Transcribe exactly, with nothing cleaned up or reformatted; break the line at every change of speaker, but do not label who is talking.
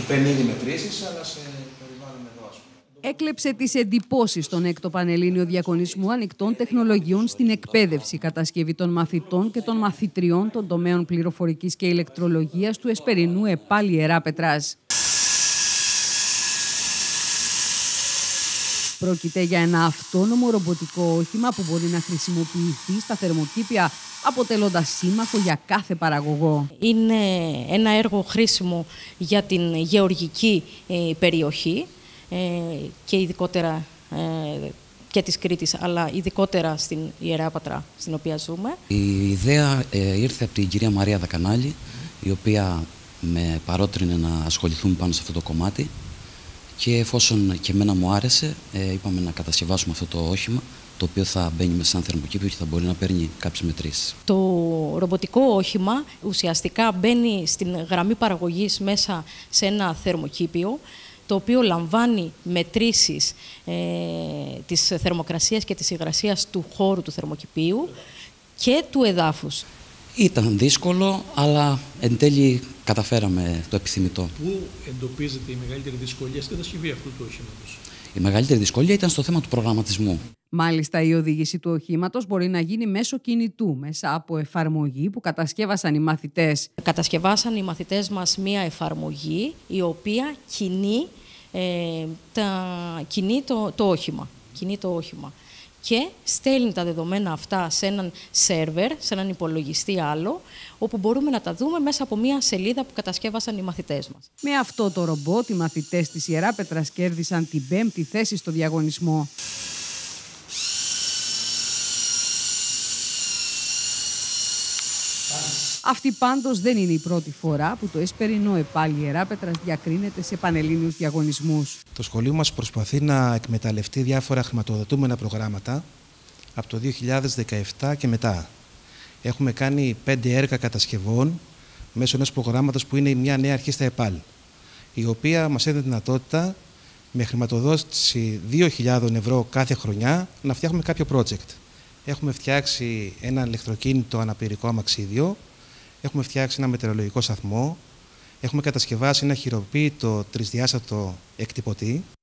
παίρνει ήδη μετρήσεις, αλλά σε περιβάλλον εδώ, ας πούμε.
Έκλεψε τις εντυπώσεις στον έκτο Πανελλήνιο Διαγωνισμό Ανοιχτών Τεχνολογιών στην εκπαίδευση, κατασκευή των μαθητών και των μαθητριών των τομέων πληροφορικής και ηλεκτρολογίας του Εσπερινού ΕΠΑΛ Ιεράπετρας. Πρόκειται για ένα αυτόνομο ρομποτικό όχημα που μπορεί να χρησιμοποιηθεί στα θερμοκήπια, αποτελώντας σύμμαχο για κάθε παραγωγό.
Είναι ένα έργο χρήσιμο για την γεωργική περιοχή και ειδικότερα και της Κρήτης, αλλά ειδικότερα στην Ιεράπατρα, στην οποία ζούμε.
Η ιδέα ήρθε από την κυρία Μαρία Δακανάλη, η οποία με παρότρινε να ασχοληθούμε πάνω σε αυτό το κομμάτι. Και εφόσον και εμένα μου άρεσε, ε, είπαμε να κατασκευάσουμε αυτό το όχημα, το οποίο θα μπαίνει μέσα σαν θερμοκήπιο και θα μπορεί να παίρνει κάποιες μετρήσεις.
Το ρομποτικό όχημα ουσιαστικά μπαίνει στην γραμμή παραγωγής μέσα σε ένα θερμοκήπιο, το οποίο λαμβάνει μετρήσεις ε, της θερμοκρασίας και της υγρασίας του χώρου του θερμοκηπίου και του εδάφους.
Ήταν δύσκολο, αλλά εν τέλει καταφέραμε το επιθυμητό.
Πού εντοπίζεται η μεγαλύτερη δυσκολία στην κατασκευή αυτού του οχήματος?
Η μεγαλύτερη δυσκολία ήταν στο θέμα του προγραμματισμού.
Μάλιστα, η οδήγηση του οχήματος μπορεί να γίνει μέσω κινητού, μέσα από εφαρμογή που κατασκεύασαν οι μαθητές.
Κατασκευάσαν οι μαθητές μας μία εφαρμογή η οποία κινεί, ε, τα, κινεί το, το όχημα. Κινεί το όχημα. Και στέλνει τα δεδομένα αυτά σε έναν σερβερ, σε έναν υπολογιστή άλλο, όπου μπορούμε να τα δούμε μέσα από μια σελίδα που κατασκεύασαν οι μαθητές μας.
Με αυτό το ρομπότ, οι μαθητές της Ιεράπετρας κέρδισαν την πέμπτη θέση στο διαγωνισμό. Αυτή πάντως δεν είναι η πρώτη φορά που το Εσπερινό ΕΠΑΛ Ιεράπετρας διακρίνεται σε πανελλήνιους διαγωνισμούς.
Το σχολείο μας προσπαθεί να εκμεταλλευτεί διάφορα χρηματοδοτούμενα προγράμματα από το δύο χιλιάδες δεκαεπτά και μετά. Έχουμε κάνει πέντε έργα κατασκευών μέσω ενός προγράμματος που είναι μια νέα αρχή στα ΕΠΑΛ, η οποία μας έδινε δυνατότητα με χρηματοδότηση δύο χιλιάδες ευρώ κάθε χρονιά να φτιάχνουμε κάποιο project. Έχουμε φτιάξει ένα ηλεκτροκίνητο αναπηρικό αμαξίδιο. Έχουμε φτιάξει ένα μετεωρολογικό σταθμό, έχουμε κατασκευάσει ένα χειροποίητο τρισδιάστατο εκτυπωτή